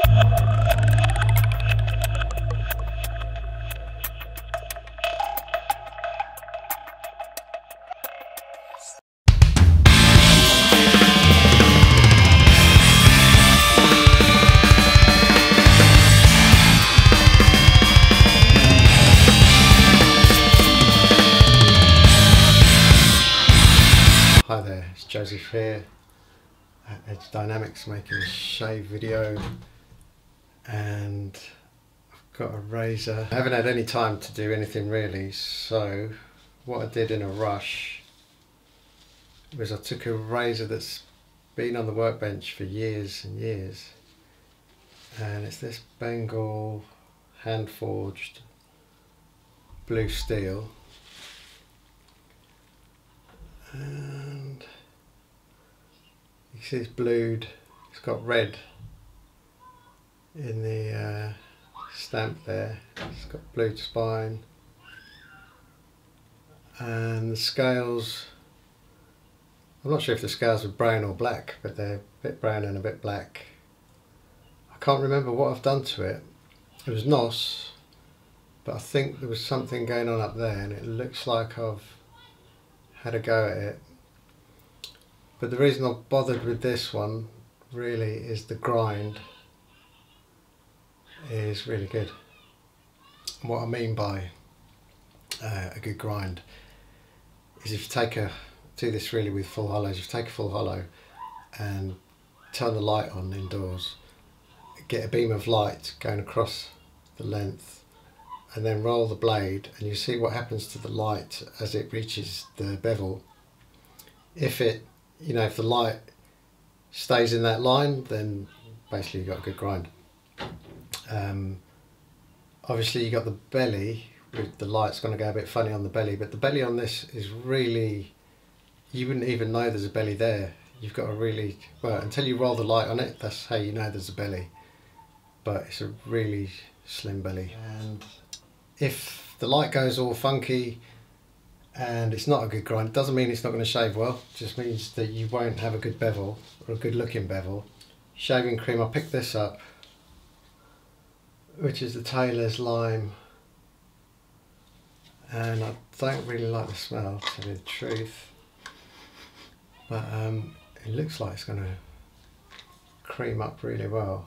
Hi there, it's Joseph here at Edge Dynamics making a shave video, and I've got a razor. I haven't had any time to do anything really, so what I did in a rush was I took a razor that's been on the workbench for years and years, and it's this Bengal hand forged blue steel. And you see it's blued, it's got red in the stamp there, it's got blue spine, and the scales, I'm not sure if the scales are brown or black, but they're a bit brown and a bit black. I can't remember what I've done to it. It was NOS, but I think there was something going on up there, and it looks like I've had a go at it. But the reason I've bothered with this one really is the grind is really good. And what I mean by a good grind is if you do this really with full hollows, if you take a full hollow and turn the light on indoors, get a beam of light going across the length, and then roll the blade, and you see what happens to the light as it reaches the bevel. If the light stays in that line, then basically you've got a good grind. Obviously you got the belly, with the light's going to go a bit funny on the belly, but the belly on this is really, you wouldn't even know there's a belly there. You've got to really, well, until you roll the light on it, that's how you know there's a belly. But it's a really slim belly. And if the light goes all funky and it's not a good grind, it doesn't mean it's not going to shave well, it just means that you won't have a good bevel, or a good looking bevel. Shaving cream, I picked this up, which is the Taylor's Lime, and I don't really like the smell, to tell you the truth, but it looks like it's going to cream up really well.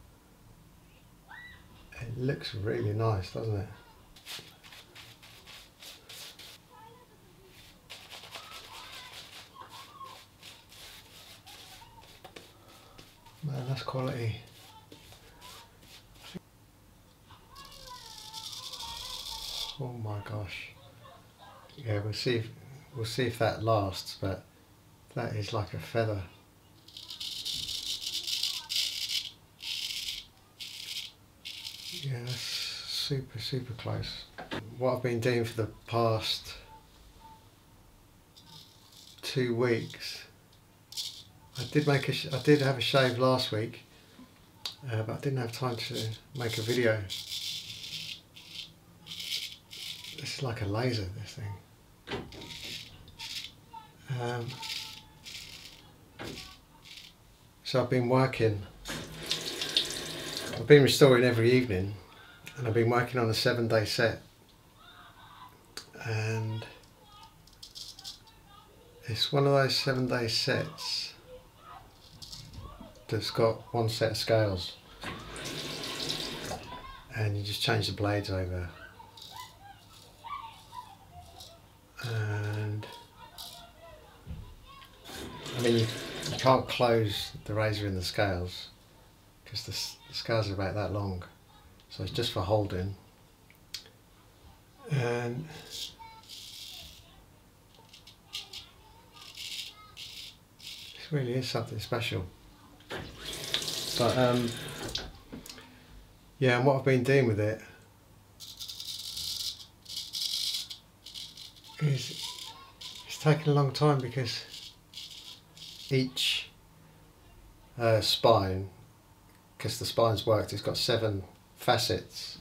It looks really nice, doesn't it? Man, that's quality. Oh my gosh. Yeah, we'll see if that lasts, but that is like a feather. Yeah, that's super close. What I've been doing for the past 2 weeks, I did have a shave last week, but I didn't have time to make a video. This is like a laser, this thing. So I've been restoring every evening, and I've been working on a 7-day set, and it's one of those 7-day sets that's got one set of scales, and you just change the blades over, and I mean you can't close the razor in the scales because the scales are about that long, so it's just for holding, and this really is something special. But yeah, and what I've been doing with it is it's taken a long time, because each spine, because the spine's worked, it's got 7 facets,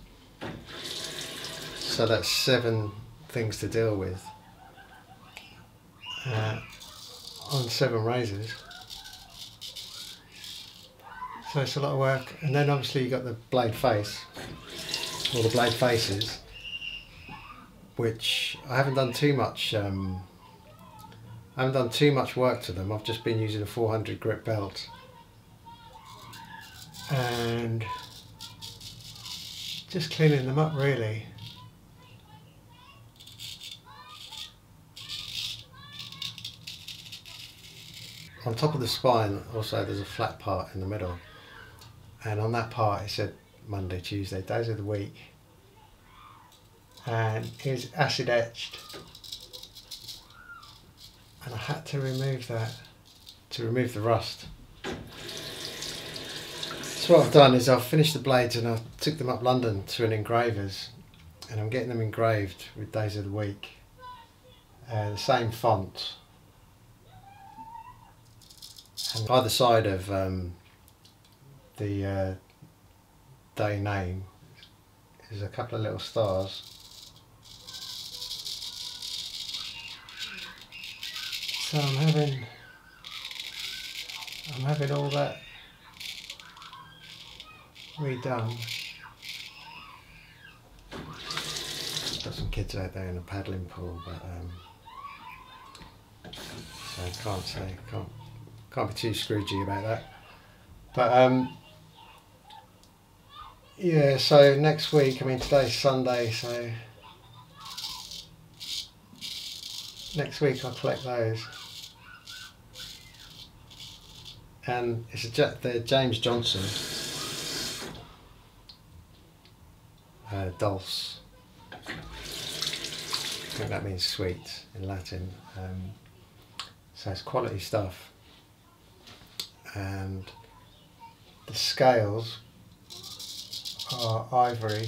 so that's 7 things to deal with on 7 razors. So it's a lot of work. And then obviously you got the blade face, or the blade faces, which I haven't done too much. I haven't done too much work to them. I've just been using a 400 grit belt and just cleaning them up really. On top of the spine also there's a flat part in the middle, and on that part it said Monday, Tuesday, days of the week, and it's acid etched, and I had to remove that to remove the rust. So what I've done is I've finished the blades and I took them up London to an engraver's, and I'm getting them engraved with days of the week, the same font, and either side of the day name is a couple of little stars. So I'm having all that redone. Got some kids out there in a paddling pool, but so I can't be too Scroogey about that. But yeah, so next week, I mean today's Sunday, so next week I'll collect those. And it's the James Johnson dulce. I think that means sweet in Latin. So it's quality stuff. And the scales are ivory.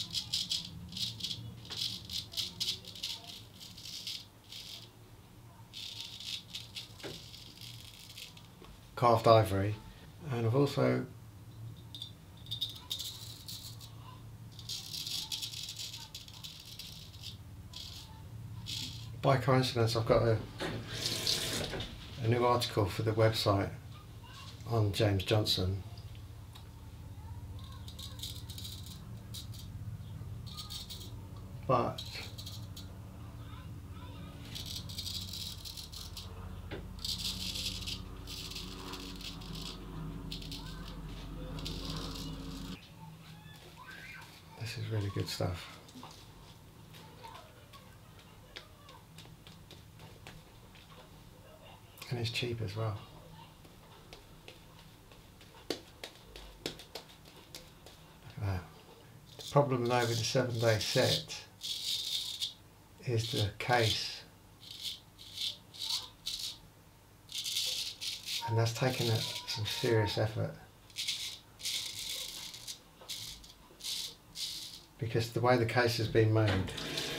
Carved ivory, and I've also by coincidence I've got a new article for the website on James Johnson, but this is really good stuff. And it's cheap as well. Look at that. The problem though with the 7-day set is the case. And that's taken some serious effort. Because the way the case has been made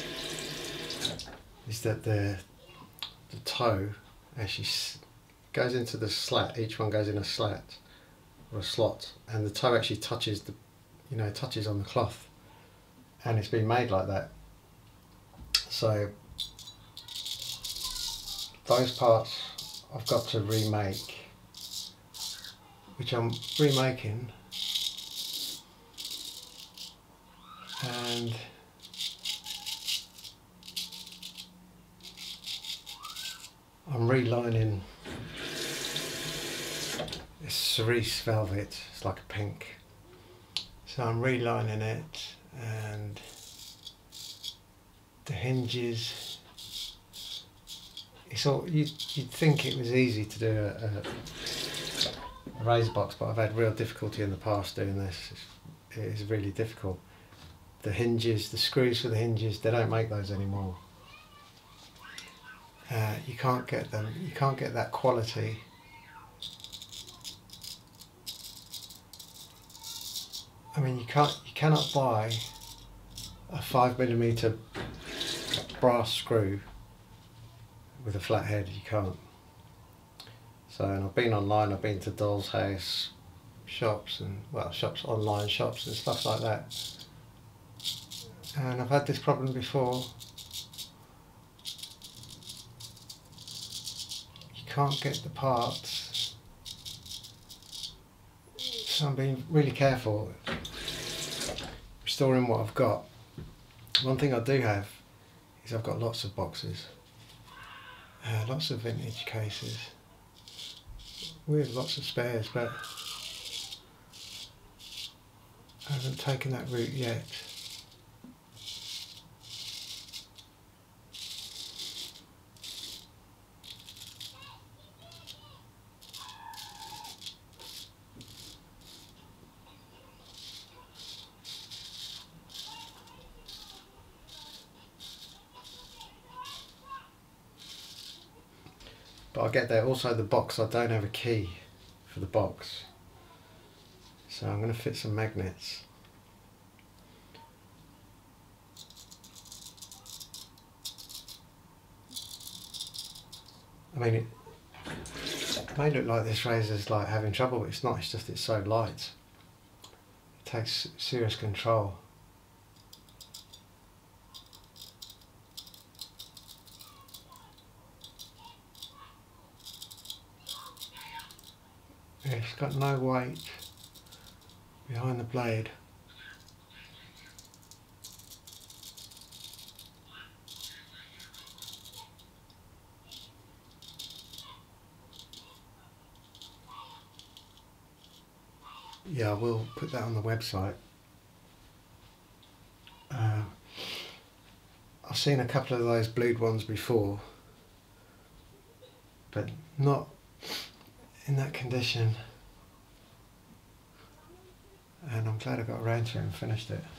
is that the toe actually goes into the slat. Each one goes in a slat or a slot, and the toe actually touches touches on the cloth, and it's been made like that. So those parts I've got to remake, which I'm remaking, and I'm relining this cerise velvet. It's like a pink, so I'm relining it, and the hinges, it's all, you'd think it was easy to do a razor box, but I've had real difficulty in the past doing this. It is really difficult. The hinges, the screws for the hinges, they don't make those anymore. You can't get them. You can't get that quality. I mean, you cannot buy a 5mm brass screw with a flat head. You can't. So, and I've been online. I've been to Doll's House shops and shops, online shops and stuff like that. And I've had this problem before. You can't get the parts So I'm being really careful restoring what I've got. One thing I do have is I've got lots of boxes, lots of vintage cases with lots of spares, but I haven't taken that route yet. But I'll get there. Also the box, I don't have a key for the box, so I'm going to fit some magnets. I mean, it may look like this razor's like having trouble, but it's not. It's just it's so light. It takes serious control. Yeah, it's got no weight behind the blade. Yeah, I will put that on the website. I've seen a couple of those blued ones before, but not in that condition, and I'm glad I got around to it and finished it.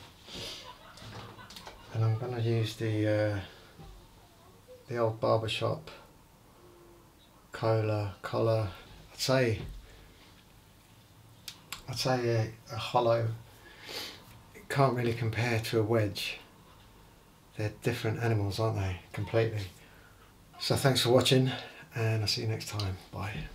And I'm going to use the old barbershop collar. I'd say a hollow. It can't really compare to a wedge. They're different animals, aren't they? Completely. So thanks for watching, and I'll see you next time. Bye.